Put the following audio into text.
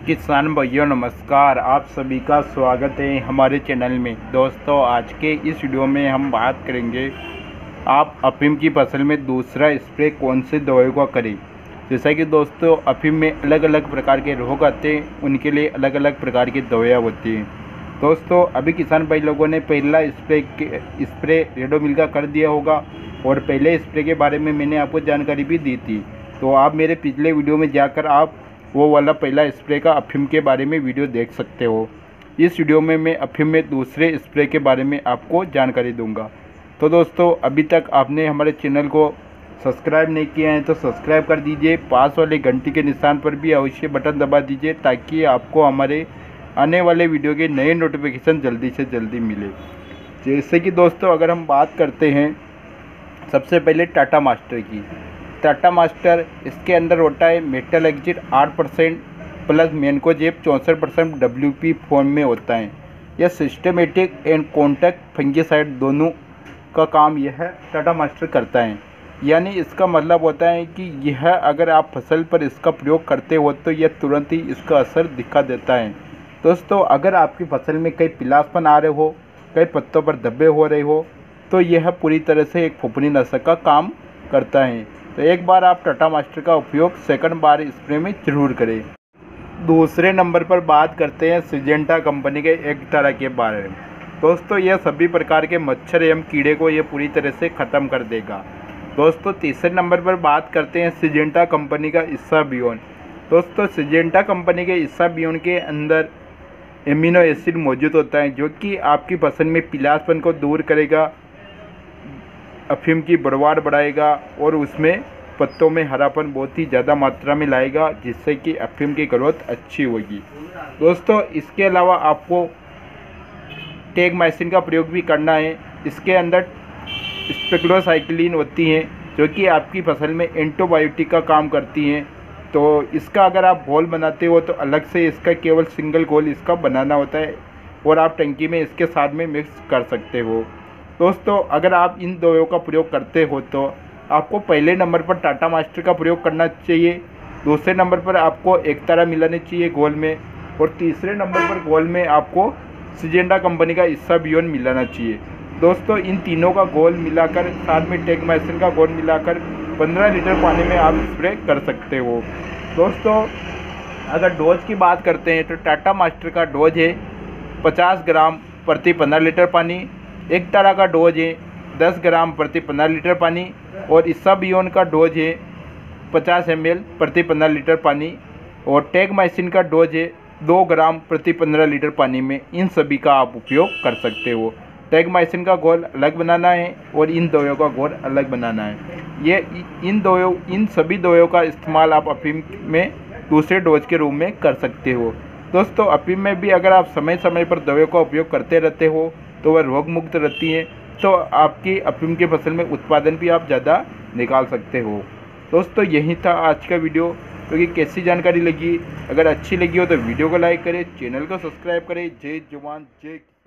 किसान भाइयों नमस्कार। आप सभी का स्वागत है हमारे चैनल में। दोस्तों आज के इस वीडियो में हम बात करेंगे आप अफीम की फसल में दूसरा स्प्रे कौन से दवाई का करें। जैसा कि दोस्तों अफीम में अलग अलग प्रकार के रोग आते हैं, उनके लिए अलग अलग प्रकार की दवाइयाँ होती हैं। दोस्तों अभी किसान भाई लोगों ने पहला स्प्रे रेडोमिल का कर दिया होगा और पहले स्प्रे के बारे में मैंने आपको जानकारी भी दी थी। तो आप मेरे पिछले वीडियो में जाकर आप वो वाला पहला स्प्रे का अफीम के बारे में वीडियो देख सकते हो। इस वीडियो में मैं अफीम में दूसरे स्प्रे के बारे में आपको जानकारी दूंगा। तो दोस्तों अभी तक आपने हमारे चैनल को सब्सक्राइब नहीं किया है तो सब्सक्राइब कर दीजिए। पास वाले घंटी के निशान पर भी अवश्य बटन दबा दीजिए ताकि आपको हमारे आने वाले वीडियो के नए नोटिफिकेशन जल्दी से जल्दी मिले। जैसे कि दोस्तों अगर हम बात करते हैं सबसे पहले टाटा मास्टर की। टाटा मास्टर इसके अंदर होता है metalaxyl 8% plus mancozeb 64% WP form में होता है। यह सिस्टमेटिक एंड कॉन्टैक्ट फंगिसाइड दोनों का काम यह टाटा मास्टर करता है। यानी इसका मतलब होता है कि यह अगर आप फसल पर इसका प्रयोग करते हो तो यह तुरंत ही इसका असर दिखा देता है। दोस्तों अगर आपकी फसल में कई पिलासपन आ रहे हो, कई पत्तों पर धब्बे हो रहे हो, तो यह पूरी तरह से एक फुफुंदी नाशक का काम करता है। तो एक बार आप टाटा मास्टर का उपयोग सेकंड बार स्प्रे में ज़रूर करें। दूसरे नंबर पर बात करते हैं सिजेंटा कंपनी के एक तरह के बारे में। दोस्तों यह सभी प्रकार के मच्छर एवं कीड़े को यह पूरी तरह से ख़त्म कर देगा। दोस्तों तीसरे नंबर पर बात करते हैं सिजेंटा कंपनी का इसाबियोन। दोस्तों सिजेंटा कंपनी के इसाबियोन के अंदर एमिनो एसिड मौजूद होता है जो कि आपकी फसल में पीलापन को दूर करेगा, अफीम की बढ़वाड़ बढ़ाएगा और उसमें पत्तों में हरापन बहुत ही ज़्यादा मात्रा में लाएगा, जिससे कि अफीम की ग्रोथ अच्छी होगी। दोस्तों इसके अलावा आपको टेगमाइसिन का प्रयोग भी करना है। इसके अंदर स्पेक्लोसाइक्लिन होती हैं जो कि आपकी फसल में एंटीबायोटिक का काम करती हैं। तो इसका अगर आप घोल बनाते हो तो अलग से इसका केवल सिंगल घोल इसका बनाना होता है और आप टंकी में इसके साथ में मिक्स कर सकते हो। दोस्तों अगर आप इन दवाइयों का प्रयोग करते हो तो आपको पहले नंबर पर टाटा मास्टर का प्रयोग करना चाहिए, दूसरे नंबर पर आपको एकतारा मिलानी चाहिए घोल में, और तीसरे नंबर पर घोल में आपको सिजेंटा कंपनी का इसाबियोन मिलाना चाहिए। दोस्तों इन तीनों का घोल मिलाकर साथ में टेगमाइसिन का घोल मिलाकर 15 लीटर पानी में आप स्प्रे कर सकते हो। दोस्तों अगर डोज की बात करते हैं तो टाटा मास्टर का डोज है 50 ग्राम प्रति 15 लीटर पानी, एक तरह का डोज है 10 ग्राम प्रति 15 लीटर पानी, और इसाबियोन का डोज है 50 ml प्रति 15 लीटर पानी, और टेगमाइसिन का डोज है 2 ग्राम प्रति 15 लीटर पानी में। इन सभी का आप उपयोग कर सकते हो। टेगमाइसिन का घोल अलग बनाना है और इन दवाइयों का घोल अलग बनाना है। ये इन सभी दवाइयों का इस्तेमाल आप अफीम में दूसरे डोज के रूप में कर सकते हो। दोस्तों अफीम में भी अगर आप समय समय पर दवाइयों का उपयोग करते रहते हो तो वह रोग मुक्त रहती हैं, तो आपकी अफीम की फसल में उत्पादन भी आप ज़्यादा निकाल सकते हो। दोस्तों यही था आज का वीडियो। तो ये कैसी जानकारी लगी, अगर अच्छी लगी हो तो वीडियो को लाइक करें, चैनल को सब्सक्राइब करें। जय जवान जय